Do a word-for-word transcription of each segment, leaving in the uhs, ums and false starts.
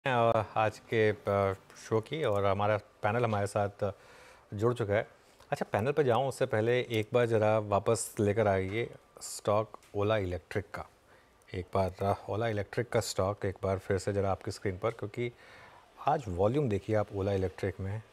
अ, आज के अ, शो की और हमारा पैनल हमारे साथ जुड़ चुका है। अच्छा, पैनल पे जाऊं उससे पहले एक बार ज़रा वापस लेकर आइए स्टॉक ओला इलेक्ट्रिक का। एक बार अ, ओला इलेक्ट्रिक का स्टॉक एक बार फिर से ज़रा आपकी स्क्रीन पर, क्योंकि आज वॉल्यूम देखिए आप ओला इलेक्ट्रिक में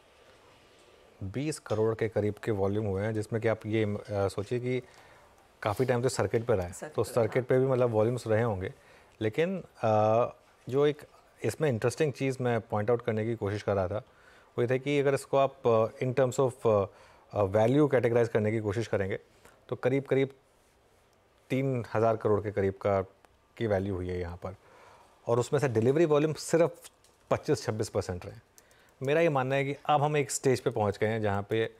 बीस करोड़ के करीब के वॉल्यूम हुए हैं, जिसमें कि आप ये अ, सोचिए कि काफ़ी टाइम से सर्किट पे रहा है, सच तो पर हाँ। सर्किट पे भी मतलब वॉल्यूम्स रहे होंगे। लेकिन अ, जो एक इसमें इंटरेस्टिंग चीज़ मैं पॉइंट आउट करने की कोशिश कर रहा था वो ये था कि अगर इसको आप in terms of value categorize करने की कोशिश करेंगे तो करीब करीब तीन हज़ार करोड़ के करीब का की वैल्यू हुई है यहाँ पर, और उसमें से डिलीवरी वॉल्यूम सिर्फ पच्चीस छब्बीस परसेंट रहे। मेरा ये मानना है कि अब हम एक स्टेज पे पहुँच गए हैं जहाँ पे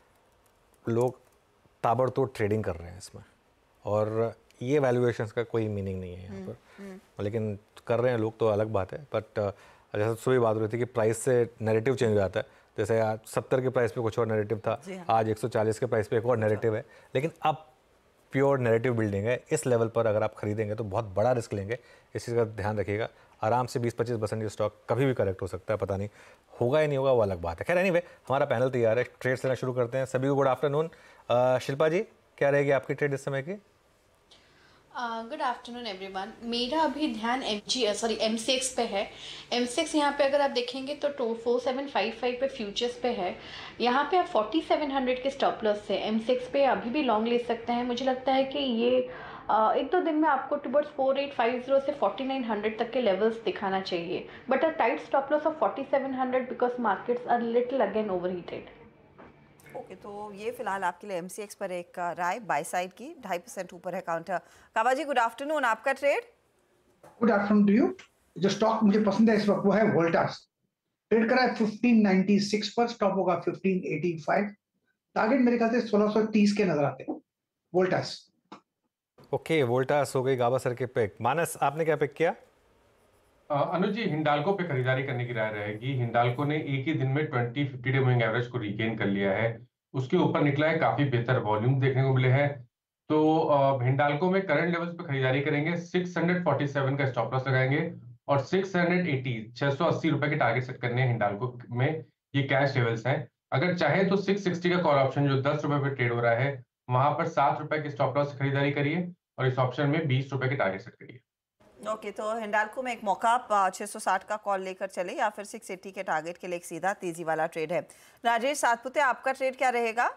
लोग ताबड़तोड़ ट्रेडिंग कर रहे हैं इसमें, और ये वैल्यूएशंस का कोई मीनिंग नहीं है यहाँ हम्म, हम्म, पर। लेकिन कर रहे हैं लोग तो अलग बात है, बट जैसे सुबह बात हो रही थी कि प्राइस से नैरेटिव चेंज हो जाता है। जैसे आज सत्तर के प्राइस पे कुछ और नैरेटिव था, जी हाँ। आज एक सौ चालीस के प्राइस पे एक और कुछ और। नैरेटिव है। लेकिन अब प्योर नैरेटिव बिल्डिंग है। इस लेवल पर अगर आप खरीदेंगे तो बहुत बड़ा रिस्क लेंगे, इस चीज़ का ध्यान रखिएगा। आराम से बीस पच्चीस परसेंट ये स्टॉक कभी भी करेक्ट हो सकता है, पता नहीं होगा या नहीं होगा, वो अलग बात है। खैर एनीवे, हमारा पैनल तैयार है, ट्रेड्स लेना शुरू करते हैं। सभी को गुड आफ्टरनून। शिल्पा जी, क्या रहेगी आपकी ट्रेड इस समय की? Good afternoon everyone. मेरा अभी ध्यान M G sorry M C X पे है। एम सी एक्स यहाँ पे अगर आप देखेंगे तो two four seven five five पे फ्यूचर्स पे है। यहाँ पे आप फोर्टी सेवन हंड्रेड के स्टॉप लॉस से एम सी एक्स पे अभी भी लॉन्ग ले सकते हैं। मुझे लगता है कि ये अ, एक दो दिन में आपको towards four eight five zero से फोर्टी नाइन हंड्रेड तक के लेवल्स दिखाना चाहिए, but a tight stop loss of forty seven hundred because markets are little again over heated. Okay, तो ये फिलहाल आपके लिए एमसीएक्स पर एक अ, राय बाय साइड की ढाई परसेंट ऊपर है counter. Kava ji good afternoon, आपका trade? Good afternoon to you. जो स्टॉक मुझे पसंद है इस वक्त वो है वोल्टास। ट्रेड करा है फिफ्टीन नाइंटी सिक्स पर, स्टॉप होगा फिफ्टीन एटी फाइव। टारगेट मेरे ख्याल से सोलह सौ तीस के नजर आते हैं वोल्टास। ओके, वोल्टास हो गई गावा सर के पिक। मानस, आपने क्या पिक किया? अ, अनुज जी, हिंडाल्को पे खरीदारी करने की राय रहेगी। हिंडाल्को ने एक ही दिन में twenty fifty day moving average को रिगेन कर लिया है, उसके ऊपर निकला है, काफी बेहतर वॉल्यूम देखने को मिले हैं। तो अ, हिंडाल्को में करंट लेवल्स पे खरीदारी करेंगे, सिक्स हंड्रेड फोर्टी सेवन का स्टॉप लॉस लगाएंगे और सिक्स हंड्रेड एटी छह सौ अस्सी रुपए के टारगेट सेट करने हैं हिंडाल्को में। ये कैश लेवल्स हैं। अगर चाहे तो सिक्स सिक्सटी का कॉल ऑप्शन जो दस रुपए पे ट्रेड हो रहा है, वहां पर सात रुपए के स्टॉप लॉस से खरीदारी करिए और इस ऑप्शन में बीस रुपए के टारगेट सेट करिए। ओके, तो हिंडाल्को में एक मौका आप छह सौ साठ का कॉल लेकर चले या फिर सिक्स एटी के टारगेट के लिए एक सीधा तेजी वाला ट्रेड है। राजेश सातपुते, आपका ट्रेड क्या रहेगा?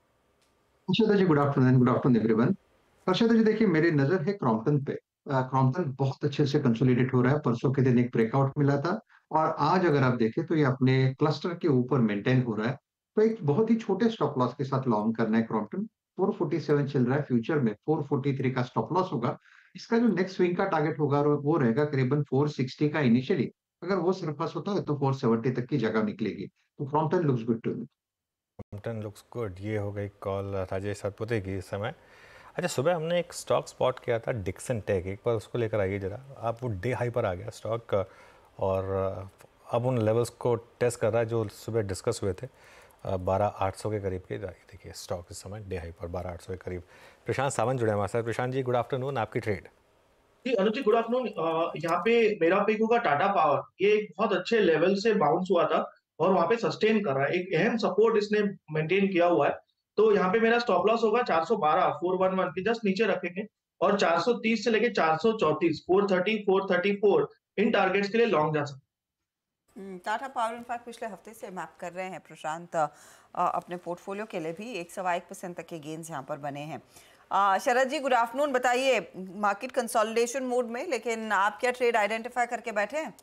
Harshada ji good afternoon, good afternoon everyone. Harshada ji देखिए, मेरी नजर है क्रॉम्पटन पे। क्रॉम्पटन बहुत अच्छे से कंसोलिडेट हो रहा है। परसों के दिन एक ब्रेकआउट मिला था और आज अगर आप देखें तो ये अपने क्लस्टर के ऊपर मेंटेन हो रहा है। तो एक बहुत ही छोटे स्टॉप लॉस के साथ लॉन्ग करना है क्रॉम्पटन। फोर फोर्टी सेवन चल रहा है, फ्यूचर में फोर फोर्टी थ्री का स्टॉप लॉस होगा। इसका जो नेक्स्ट स्विंग का टारगेट होगा वो रहेगा करीबन फोर सिक्सटी का इनिशियली। अगर वो सरपास होता है तो फोर सेवेंटी तक की जगह निकलेगी। तो Crompton looks good to me. Crompton looks good, ये हो गई कॉल राजेश सतपुते की इस समय। अच्छा, सुबह हमने एक स्टॉक स्पॉट किया था डिक्सन टेक, एक बार उसको लेकर आइए जरा आप। वो डे हाई पर आ गया स्टॉक और अब उन लेवल्स को टेस्ट कर रहा है जो सुबह डिस्कस हुए थे, बारह आठ सौ के करीब के। देखिए स्टॉक इस समय डे हाई पर बारह आठ सौ के करीब। प्रशांत सावंत जुड़े हमारे साथ। प्रशांत जी गुड आफ्टरनून, आपकी ट्रेड? जी अनुज जी गुड आफ्टरनून। यहाँ पे मेरा पिक होगा टाटा पावर। ये एक बहुत अच्छे लेवल से बाउंस हुआ था और वहां पे सस्टेन कर रहा है, एक अहम सपोर्ट इसने मेंटेन किया हुआ है। तो यहाँ पे मेरा स्टॉप लॉस होगा चार सौ बारह, फोर वन वन के जस्ट नीचे रखेंगे और चार सौ तीस से लेके चार सौ चौंतीस, four thirty, four thirty four इन टारगेट्स के लिए लॉन्ग जा सकते हम्म, टाटा पावर इनफैक्ट पिछले हफ्ते से मैप कर रहे हैं प्रशांत अ, अपने पोर्टफोलियो के लिए भी एक सवा एक परसेंट तक के गेन्स यहाँ पर बने हैं। अ, शरद जी गुड आफ्टरनून, बताइए मार्केट कंसोलिडेशन मोड में, लेकिन आप क्या ट्रेड आइडेंटिफाई करके बैठे हैं?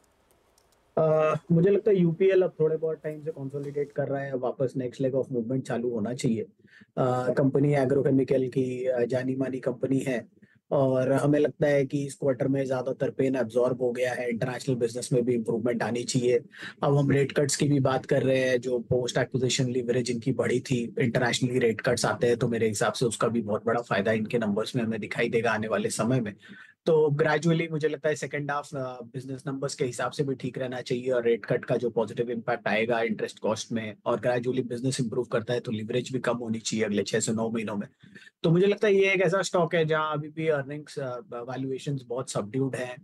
Uh, मुझे लगता है यूपीएल अब थोड़े बहुत टाइम से कंसोलिडेट कर रहा है, वापस नेक्स्ट लेग ऑफ मूवमेंट चालू होना चाहिए। कंपनी एग्रोकेमिकल की uh, जानी मानी कंपनी है और हमें लगता है कि इस क्वार्टर में ज्यादातर पेन एब्जॉर्ब हो गया है। इंटरनेशनल बिजनेस में भी इंप्रूवमेंट आनी चाहिए। अब हम रेट कट्स की भी बात कर रहे हैं, जो पोस्ट एक्विजिशन लीवरेज इनकी बढ़ी थी, इंटरनेशनली रेट कट्स आते हैं तो मेरे हिसाब से उसका भी बहुत बड़ा फायदा इनके नंबर्स में हमें दिखाई देगा आने वाले समय में। तो ग्रेजुअली मुझे लगता है सेकंड हाफ बिजनेस नंबर्स के हिसाब से भी ठीक रहना चाहिए और रेट कट का जो पॉजिटिव इम्पैक्ट आएगा इंटरेस्ट कॉस्ट में, और ग्रेजुअली बिजनेस इंप्रूव करता है तो लिवरेज भी कम होनी चाहिए अगले छह से नौ महीनों में। तो मुझे लगता है ये एक ऐसा स्टॉक है जहां अभी भी अर्निंग्स वैल्यूएशंस बहुत सबड्यूड हैं।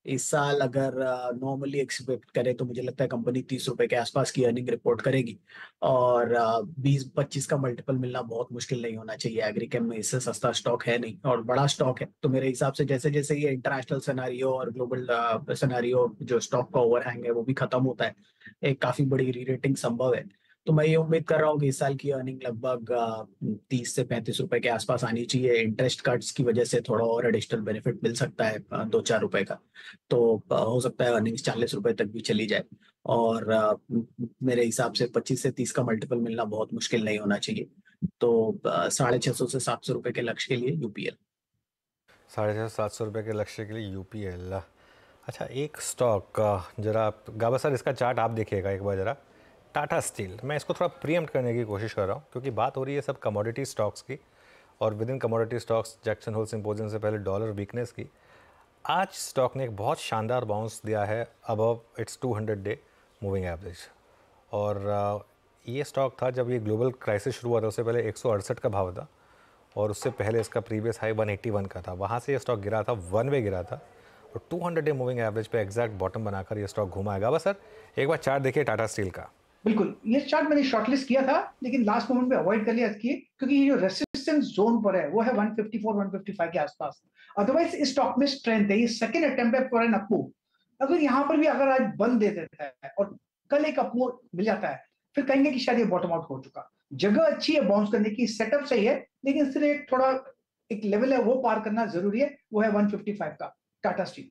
इस साल अगर नॉर्मली एक्सपेक्ट करें तो मुझे लगता है कंपनी तीस रुपए के आसपास की अर्निंग रिपोर्ट करेगी और बीस पच्चीस का मल्टीपल मिलना बहुत मुश्किल नहीं होना चाहिए। एग्रीकेम में इससे सस्ता स्टॉक है नहीं और बड़ा स्टॉक है, तो मेरे हिसाब से जैसे जैसे ये इंटरनेशनल सिनेरियो और ग्लोबल सिनेरियो जो स्टॉक का ओवरहैंग है वो भी खत्म होता है, एक काफी बड़ी री रेटिंग संभव है। तो मैं ये उम्मीद कर रहा हूँ कि इस साल की अर्निंग लगभग तीस से पैंतीस रुपए के आसपास आनी चाहिए। इंटरेस्ट कट्स की वजह से थोड़ा और एडिशनल बेनिफिट मिल सकता है अ, दो चार रुपए का, तो अ, हो सकता है अर्निंग्स चालीस रुपए तक भी चली जाए और अ, म- मेरे हिसाब से पच्चीस से तीस का मल्टीपल मिलना बहुत मुश्किल नहीं होना चाहिए। तो अ, साढ़े छह सौ से सात सौ रुपए के लक्ष्य के लिए यूपीएल। साढ़े छः सात सौ रुपये के लक्ष्य के लिए यूपीएल। अच्छा, एक स्टॉक जरा आप गाबा सर इसका चार्ट आप देखिएगा एक बार ज़रा। टाटा स्टील, मैं इसको थोड़ा प्रीएम्प्ट करने की कोशिश कर रहा हूँ क्योंकि बात हो रही है सब कमोडिटी स्टॉक्स की और within commodity stocks Jackson Hole symposium से पहले डॉलर वीकनेस की। आज स्टॉक ने एक बहुत शानदार बाउंस दिया है above its two hundred day moving average. और अ, ये स्टॉक था जब ये ग्लोबल क्राइसिस शुरू हुआ था उससे पहले एक सौ अड़सठ का भाव था और उससे पहले इसका previous high one eighty one का था। वहाँ से ये स्टॉक गिरा था, वन वे गिरा था और two hundred day moving average पे एग्जैक्ट बॉटम बनाकर ये स्टॉक घुमा आएगा। बस सर एक बार चार्ट देखिए टाटा स्टील का। बिल्कुल, ये चार्ट मैंने शॉर्टलिस्ट किया था लेकिन लास्ट मोमेंट पे अवॉइड कर लिया इसकी, क्योंकि ये जो रेसिस्टेंस जोन पर है वो है one fifty four one fifty five के आसपास। अदरवाइज इस स्टॉक में स्ट्रेंथ है, ये सेकंड अटेम्प्ट है फॉर एन अपमूव। अगर यहाँ पर भी अगर आज बंद दे देता है और कल एक अपमूव मिल जाता है फिर कहेंगे कि शायद ये बॉटम आउट हो चुका। जगह अच्छी है बाउंस करने की, सेटअप सही है, लेकिन सिर्फ एक थोड़ा एक लेवल है वो पार करना जरूरी है, वो है वन फिफ्टी फाइव का टाटा स्टील।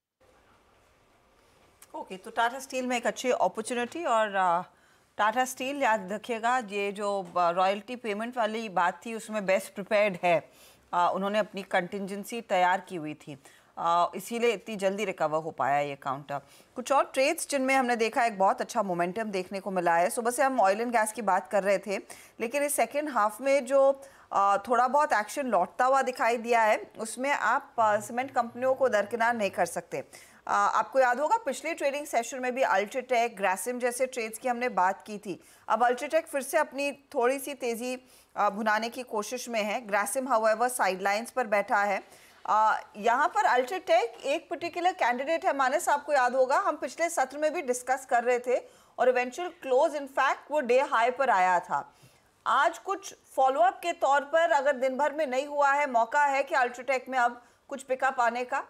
ओके, तो टाटा स्टील में एक अच्छी अपॉर्चुनिटी। और अ, टाटा स्टील याद रखिएगा, ये जो रॉयल्टी पेमेंट वाली बात थी उसमें बेस्ट प्रिपेयर्ड है। अ, उन्होंने अपनी कंटिजेंसी तैयार की हुई थी, अ, इसीलिए इतनी जल्दी रिकवर हो पाया ये काउंटर। कुछ और ट्रेड्स जिनमें हमने देखा एक बहुत अच्छा मोमेंटम देखने को मिला है। सुबह से हम ऑयल एंड गैस की बात कर रहे थे, लेकिन इस सेकेंड हाफ में जो अ, थोड़ा बहुत एक्शन लौटता हुआ दिखाई दिया है उसमें आप सीमेंट कंपनियों को दरकिनार नहीं कर सकते। Uh, आपको याद होगा पिछले ट्रेडिंग सेशन में भी अल्ट्राटेक, ग्रासिम जैसे ट्रेड्स की हमने बात की थी। अब अल्ट्राटेक फिर से अपनी थोड़ी सी तेज़ी uh, भुनाने की कोशिश में है। ग्रासिम हाउएवर साइडलाइंस पर बैठा है। uh, यहाँ पर अल्ट्राटेक एक पर्टिकुलर कैंडिडेट है। मानस, आपको याद होगा हम पिछले सत्र में भी डिस्कस कर रहे थे और इवेंचुअल क्लोज इनफैक्ट वो डे हाई पर आया था। आज कुछ फॉलोअप के तौर पर अगर दिन भर में नहीं हुआ है, मौका है कि अल्ट्राटेक में अब कुछ पिकअप आने का।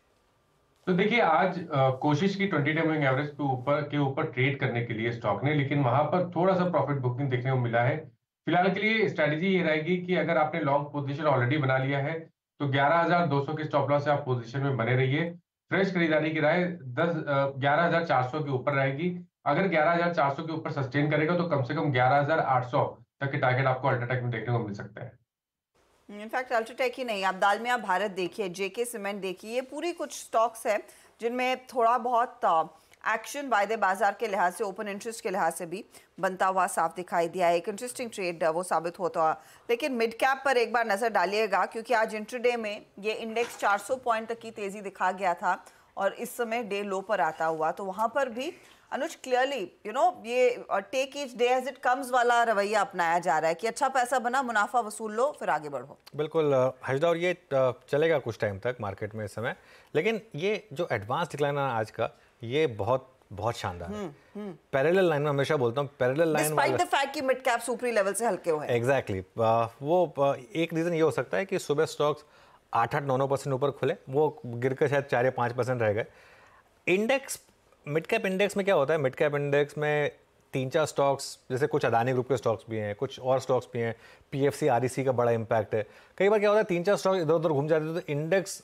तो देखिए आज आ, कोशिश की ट्वेंटी डे मूविंग एवरेज पे ऊपर के ऊपर ट्रेड करने के लिए स्टॉक ने, लेकिन वहां पर थोड़ा सा प्रॉफिट बुकिंग देखने को मिला है। फिलहाल के लिए स्ट्रेटेजी ये रहेगी कि अगर आपने लॉन्ग पोजीशन ऑलरेडी बना लिया है तो ग्यारह हज़ार दो सौ के स्टॉप लॉस से आप पोजीशन में बने रहिए। फ्रेश खरीदारी की राय दस ग्यारह हज़ार चार सौ के ऊपर रहेगी। अगर ग्यारह हज़ार चार सौ के ऊपर सस्टेन करेगा तो कम से कम ग्यारह हज़ार आठ सौ तक के टारगेट आपको अल्ट्राटेक में देखने को मिल सकता है। इनफैक्ट अल्ट्राटेक ही नहीं, आप दालमिया भारत देखिए, जेके सीमेंट देखिए, ये पूरी कुछ स्टॉक्स हैं जिनमें थोड़ा बहुत एक्शन वायदे बाजार के लिहाज से, ओपन इंटरेस्ट के लिहाज से भी बनता हुआ साफ दिखाई दिया है। एक इंटरेस्टिंग ट्रेड वो साबित होता है। लेकिन मिड कैप पर एक बार नज़र डालिएगा क्योंकि आज इंट्राडे में ये इंडेक्स चार सौ पॉइंट तक की तेज़ी दिखा गया था और इस समय डे लो पर आता हुआ, तो वहाँ पर भी अनुज क्लियरली यू नो ये take each day as it comes वाला रवैया अपनाया जा रहा है कि अच्छा पैसा बना, मुनाफा वसूल लो, फिर आगे बढ़ो। बिल्कुल हजदा, और ये चलेगा कुछ टाइम तक मार्केट में इस समय, लेकिन ये जो एडवांस डिक्लाइन है आज का ये बहुत बहुत शानदार है। पैरेलल लाइन में हमेशा बोलता हूँ, parallel line despite the fact कि मिड कैप सुपरी लेवल से हल्के हुए हैं। Exactly exactly. वो एक रीज़न ये हो सकता है कि सुबह स्टॉक्स आठ आठ नौ नौ परसेंट ऊपर खुले, वो गिर कर शायद चार या पाँच परसेंट रह गए। इंडेक्स मिड कैप इंडेक्स में क्या होता है, मिड कैप इंडेक्स में तीन चार स्टॉक्स, जैसे कुछ अदानी ग्रुप के स्टॉक्स भी हैं, कुछ और स्टॉक्स भी हैं, पीएफसी आरईसी का बड़ा इम्पैक्ट है। कई बार क्या होता है तीन चार स्टॉक इधर उधर घूम जाते हैं तो इंडेक्स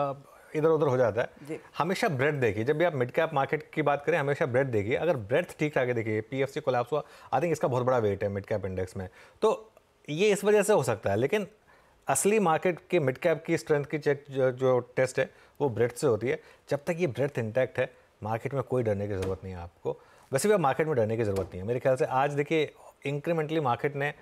इधर उधर हो जाता है। हमेशा ब्रेड देखिए, जब भी आप मिड कैप मार्केट की बात करें हमेशा ब्रेड देखिए। अगर ब्रेड ठीक ठाक है, देखिए पीएफसी कोलैप्स हुआ, आई थिंक इसका बहुत बड़ा वेट है मिड कैप इंडेक्स में, तो ये इस वजह से हो सकता है। लेकिन असली मार्केट के मिड कैप की स्ट्रेंथ की चेक जो, जो टेस्ट है वो ब्रेड से होती है। जब तक ये ब्रेड इंटैक्ट है मार्केट में कोई डरने की ज़रूरत नहीं है आपको। वैसे भी अब मार्केट में डरने की ज़रूरत नहीं है मेरे ख्याल से। आज देखिए इंक्रीमेंटली मार्केट ने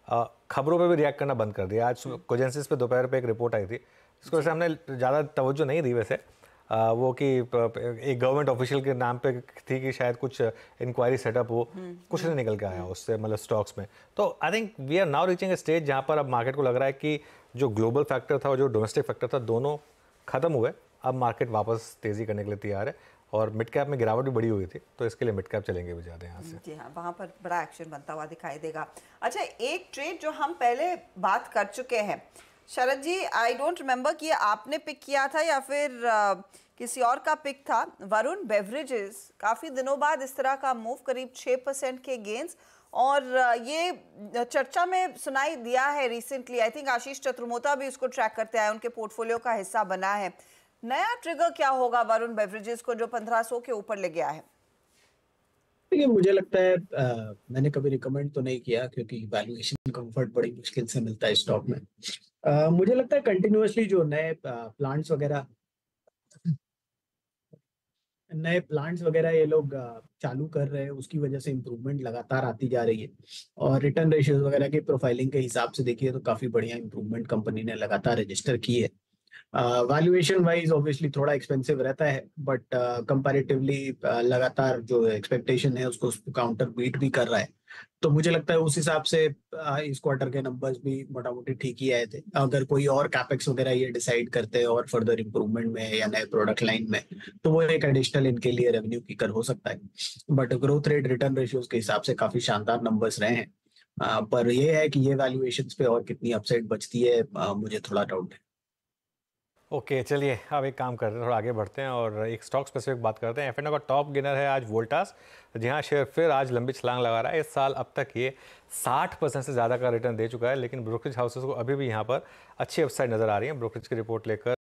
खबरों पे भी रिएक्ट करना बंद कर दिया। आज कोजेंसिस पे दोपहर पे एक रिपोर्ट आई थी जिसको वैसे हमने ज़्यादा तवज्जो नहीं दी वैसे, आ, वो कि एक गवर्नमेंट ऑफिशियल के नाम पे थी कि शायद कुछ इंक्वायरी सेटअप हो, कुछ नहीं निकल के आया उससे, मतलब स्टॉक्स में। तो I think we are now reaching a stage जहाँ पर अब मार्केट को लग रहा है कि जो ग्लोबल फैक्टर था और जो डोमेस्टिक फैक्टर था दोनों खत्म हुए। अब मार्केट वापस तेज़ी करने के लिए तैयार है और मिड कैप में गिरावट भी बड़ी हुई थी, तो इसके लिए मिड कैप चलेंगे भी ज़्यादा यहाँ से। जी हाँ, वहाँ पर बड़ा एक्शन बनता हुआ दिखाई देगा। अच्छा, एक ट्रेड जो हम पहले बात कर चुके हैं शरद जी, आई डोंट रिमेम्बर कि आपने पिक किया था या फिर आ, किसी और का पिक था, वरुण बेवरेजेस काफ़ी दिनों बाद इस तरह का मूव, करीब छः परसेंट के गेंस, और ये चर्चा में सुनाई दिया है रिसेंटली। आई थिंक आशीष चतुर्मोता भी उसको ट्रैक करते आए, उनके पोर्टफोलियो का हिस्सा बना है। नया ट्रिगर क्या होगा वरुण बेवरेजेस को जो पंद्रह सौ के ऊपर ले गया है? देखिए, मुझे लगता है आ, मैंने कभी रिकमेंड तो नहीं किया क्योंकि वैल्यूएशन कंफर्ट बड़ी मुश्किल से मिलता है स्टॉक में। आ, मुझे लगता है कंटिन्यूअसली जो नए प्लांट्स वगैरह नए प्लांट्स वगैरह ये लोग चालू कर रहे हैं, उसकी वजह से इम्प्रूवमेंट लगातार आती जा रही है। और रिटर्न रेशियोज वगैरह की प्रोफाइलिंग के हिसाब से देखिए तो काफी बढ़िया इम्प्रूवमेंट कंपनी ने लगातार रजिस्टर की है। वैल्यूएशन वाइज ऑब्वियसली थोड़ा एक्सपेंसिव रहता है, बट कंपैरेटिवली लगातार जो एक्सपेक्टेशन है उसको काउंटर बीट भी कर रहा है। तो मुझे लगता है उस हिसाब से uh, इस क्वार्टर के नंबर्स भी मोटा मोटी ठीक ही आए थे। अगर कोई और कैपेक्स वगैरह ये डिसाइड करते हैं और फर्दर इंप्रूवमेंट में या नए प्रोडक्ट लाइन में, तो वो एक एडिशनल इनके लिए रेवेन्यू किकर हो सकता है। But growth rate, return ratios के हिसाब से काफी शानदार नंबर्स रहे हैं। uh, पर ये है कि ये वैल्यूएशंस पे और कितनी अपसाइड बचती है, uh, मुझे थोड़ा डाउट है। ओके okay, चलिए अब एक काम करते हैं, थोड़ा आगे बढ़ते हैं और एक स्टॉक स्पेसिफिक बात करते हैं। एफ एंड ओ का टॉप गेनर है आज वोल्टास, जी हाँ, शेयर फिर आज लंबी छलांग लगा रहा है। इस साल अब तक ये साठ परसेंट से ज़्यादा का रिटर्न दे चुका है, लेकिन ब्रोकरेज हाउसेस को अभी भी यहाँ पर अच्छी अपसाइड नज़र आ रही है। ब्रोकरेज की रिपोर्ट लेकर